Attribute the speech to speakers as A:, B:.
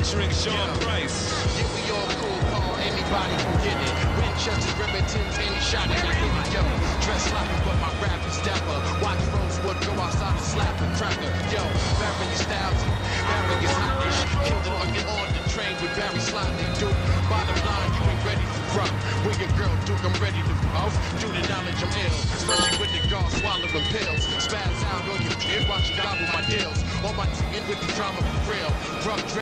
A: featuring Sean Price.
B: Yeah, we all cool, Paul, anybody can get it. Winchester, Remingtons, any shot in the hit it, yo. Dress sloppy, but my rap is dapper. Watch Rosewood go outside and slap a cracker, yo. Various styles, various hotness. Kill on the train with Barry Slotley, dude. Bottom line, you ain't ready for rock. With your girl, Duke, I'm ready to off. Due to knowledge, I'm ill. Especially with the guard swallowing pills. Spaz out on your kid, watch you gobble my deals. On my team with the drama for real. Drug